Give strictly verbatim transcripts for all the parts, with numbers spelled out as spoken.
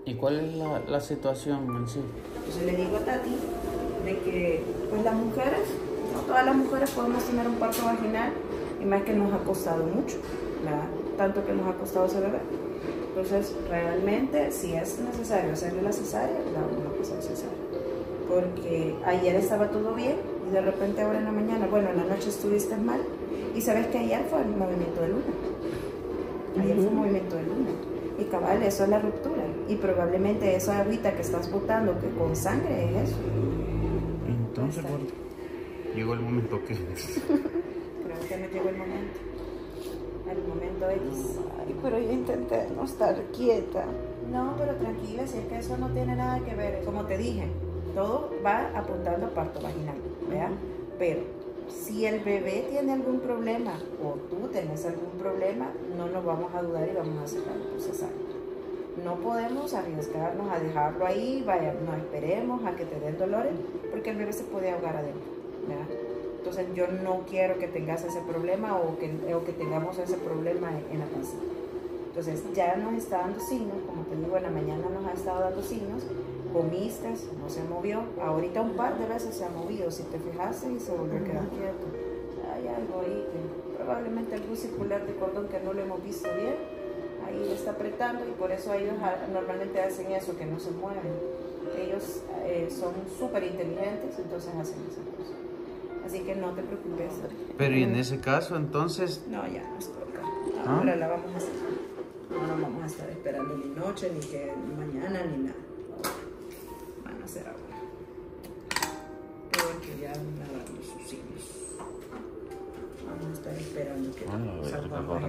¿Y cuál es la, la situación en sí? Entonces le digo a Tati de que pues las mujeres, no todas las mujeres podemos tener un parto vaginal, y más que nos ha costado mucho, ¿verdad? Tanto que nos ha costado ese bebé. Entonces realmente si es necesario hacerle la cesárea, la vamos a pasar cesárea. Porque ayer estaba todo bien y de repente ahora en la mañana, bueno, en la noche estuviste mal, y sabes que ayer fue el movimiento de luna. Ayer fue un movimiento de luna. Y cabal, eso es la ruptura. Y probablemente esa agüita que estás botando, que con sangre es eso. Entonces, bueno, llegó el momento que... Creo que no llegó el momento. El momento X. Ay, pero yo intenté no estar quieta. No, pero tranquila, si es que eso no tiene nada que ver. Como te dije, todo va apuntando a parto vaginal, ¿verdad? Pero si el bebé tiene algún problema o tú tienes algún problema, no nos vamos a dudar y vamos a sacarlo por cesárea. No podemos arriesgarnos a dejarlo ahí, vaya, no esperemos a que te den dolores, porque el bebé se puede ahogar adentro, ¿verdad? Entonces yo no quiero que tengas ese problema o que, o que tengamos ese problema en, en la pancita. Entonces ya nos está dando signos, como te digo, en la mañana nos ha estado dando signos, comiste, no se movió, ahorita un par de veces se ha movido, si te fijaste, y se volvió a quedar quieto. Hay algo ahí que probablemente algún circular de cordón que no lo hemos visto bien, ahí le está apretando, y por eso ellos normalmente hacen eso, que no se mueven. Ellos eh, son súper inteligentes, entonces hacen esa cosa. Así que no te preocupes. Pero y en ese caso, entonces... No, ya nos toca. Ahora ¿Ah? la vamos a hacer. No nos vamos a estar esperando ni noche, ni que mañana, ni nada. Van a hacer ahora. Porque ya van a darnos sus signos. Vamos a estar esperando que salga.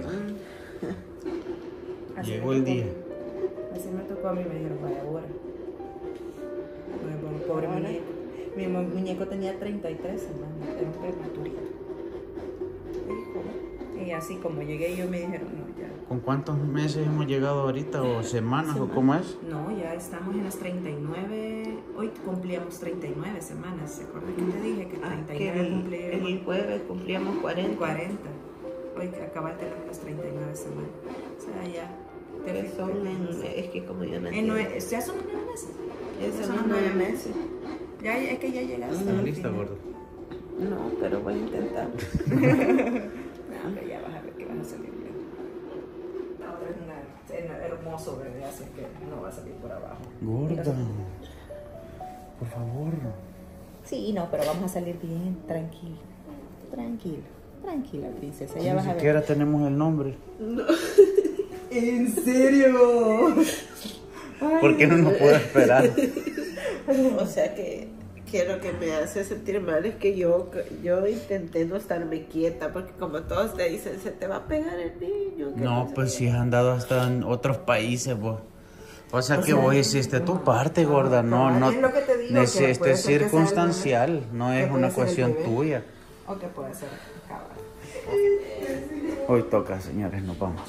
Llegó el día. Así me tocó a mí, me dijeron, vaya ahora. Bueno, pobre muñeco. Mi muñeco tenía treinta y tres semanas, era un prematurito. Y así como llegué yo me dijeron, no, ya. ¿Con cuántos meses hemos llegado ahorita o semanas ¿Semana? o cómo es? No, ya estamos en las treinta y nueve, hoy cumplíamos treinta y nueve semanas, ¿se acuerdan que te dije que treinta y nueve cumplíamos? El jueves cumplíamos cuarenta. cuarenta, hoy acaba de tener las treinta y nueve semanas, o sea, ya. Que son en, es que como yo no entiendo. Ya son nueve meses. Ya son nueve meses. Ya, es que ya llegaste. ¿Estás lista, gordo? No, pero voy a intentar. No, pero ya vas a ver que van a salir bien. Ahora es un hermoso bebé, así que no va a salir por abajo. Gorda, por favor. Sí, no, pero vamos a salir bien, tranquilo. Tranquilo, tranquila, princesa. Ya Ni vas a ver. siquiera tenemos el nombre. No. ¿En serio? ¿Por qué no nos puedo esperar? O sea que, que lo que me hace sentir mal es que yo, yo intenté no estarme quieta, porque como todos te dicen, se te va a pegar el niño. No, pues si has andado hasta en otros países, vos. O sea que vos hiciste tu parte, gorda. No, no. Es lo que te digo, es, esto es circunstancial, no es una cuestión tuya. O que puede ser cabal. Hoy toca, señores, nos vamos.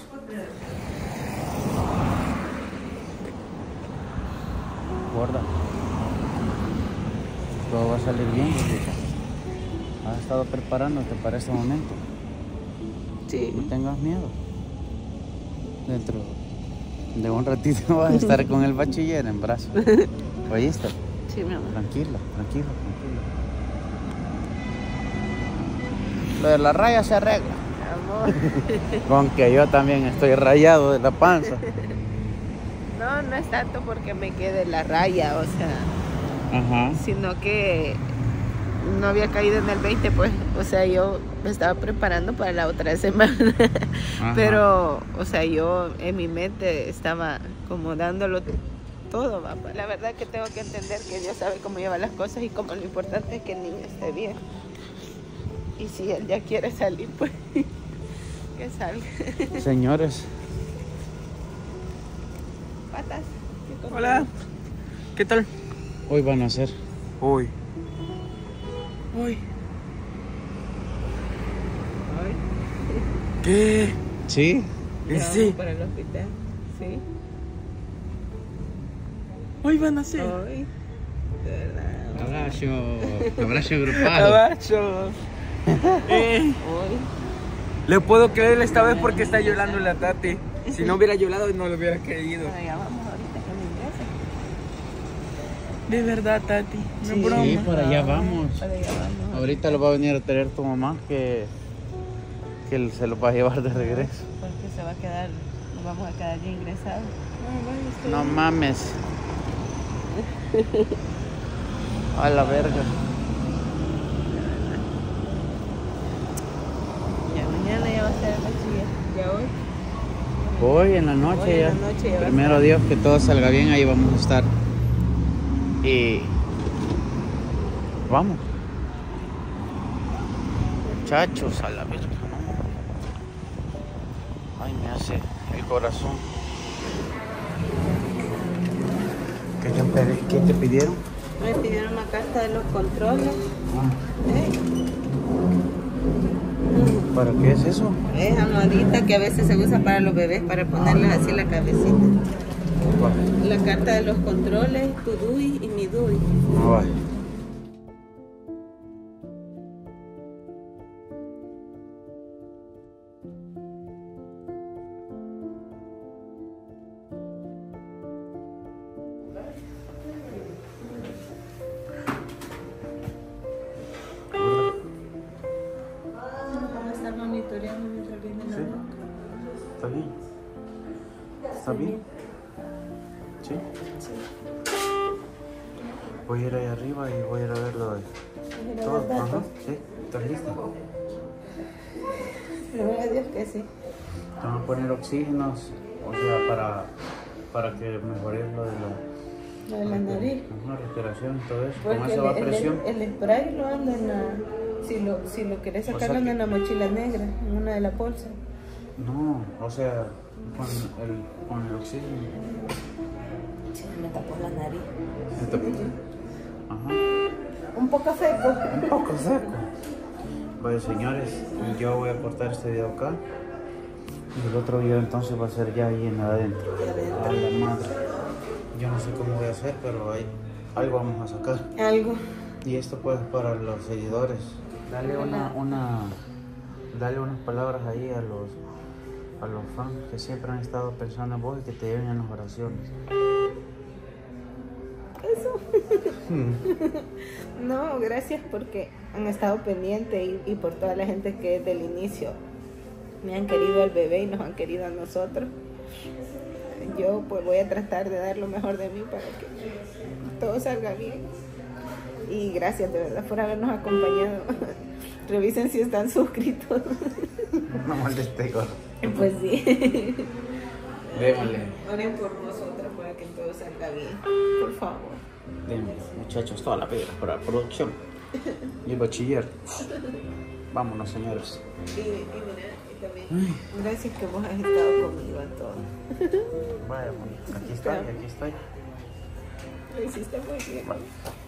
Gorda. Todo va a salir bien, gordita. ¿Has estado preparándote para este momento? Sí. No tengas miedo. Dentro de un ratito vas a estar con el bachiller en brazos. ¿Oíste? Sí, mi amor. Tranquila, tranquila, tranquila. Lo de la raya se arregla. Amor. Con que yo también estoy rayado de la panza. No, no es tanto porque me quede la raya, o sea, Ajá. sino que no había caído en el veinte, pues, o sea, yo me estaba preparando para la otra semana, Ajá. Pero, o sea, yo en mi mente estaba como dándolo todo, papá. La verdad que tengo que entender que Dios sabe cómo lleva las cosas y como lo importante es que el niño esté bien. Y si él ya quiere salir, pues, que salga. Señores. Patas. Hola, ¿qué tal? Hoy van a hacer. Hoy. Hoy. ¿Qué? ¿Sí? Ya Sí. vamos para el hospital, sí. Hoy van a hacer. Hoy. De verdad. Abrazo. Abrazo grupal. Abacho. Eh, Hoy. le puedo creer esta vez porque está llorando la Tati. Si no hubiera llorado no lo hubiera creído. Bueno, ya vamos ahorita que me ingresen. De verdad, Tati. No Sí, broma. sí, para allá vamos. Para allá vamos. Ahorita lo va a venir a traer tu mamá que, que él se lo va a llevar de regreso. Porque se va a quedar, nos vamos a quedar ya ingresados. No mames. A la verga. Ya mañana ya va a estar el bachiller. Ya hoy. Hoy en la noche Hoy en ya. la noche ya va a Primero Dios que todo salga bien, ahí vamos a estar. Y vamos. Muchachos, a la verga. Ay, me hace el corazón. ¿Qué te, pedí- qué te pidieron? Me pidieron una carta de los controles. ¿Eh? ¿Para qué es eso? Es almohadita que a veces se usa para los bebés, para ponerles así la cabecita. La carta de los controles, tu D U I y mi D U I. Ay. Vamos a estar monitoreando mientras viene la Sí. boca. ¿Está bien? ¿Está bien? ¿Sí? Voy a ir ahí arriba y voy a ir a ver lo de Mira, todo. ¿verdad? Ajá. ¿Sí? ¿Estás lista? Primero Dios que sí. Te van a poner oxígenos, o sea, para, para que mejores lo de la, Lo de la nariz. Ajá, respiración y todo eso. Con Porque esa el, va presión. el, el spray lo anda en la... Si lo, si lo querés O sea sacarlo anda que- en la mochila negra, en una de las bolsas. No, o sea, con el, con el oxígeno. Sí, me tapó la nariz. Ajá. Un poco seco. Un poco seco. Bueno, señores, yo voy a cortar este video acá. Y el otro video entonces va a ser ya ahí en adentro. A la madre. Yo no sé cómo voy a hacer, pero ahí algo vamos a sacar. Algo. Y esto pues para los seguidores. Dale una, una, dale unas palabras ahí a los, a los fans que siempre han estado pensando en vos y que te lleven en las oraciones. Eso. No, gracias porque han estado pendientes y, y por toda la gente que desde el inicio me han querido al bebé y nos han querido a nosotros. Yo pues voy a tratar de dar lo mejor de mí para que todo salga bien. Y gracias de verdad por habernos acompañado. Revisen si están suscritos. No moleste, gordo. Pues sí. Démosle. Oren por nosotros para que todo salga bien. Por favor. Démosle, muchachos, toda la piedra para la producción. Y el bachiller. Vámonos, señores. Y, y mira, y también gracias que vos has estado conmigo en todo. Vaya, aquí estoy, aquí estoy. Lo hiciste muy bien.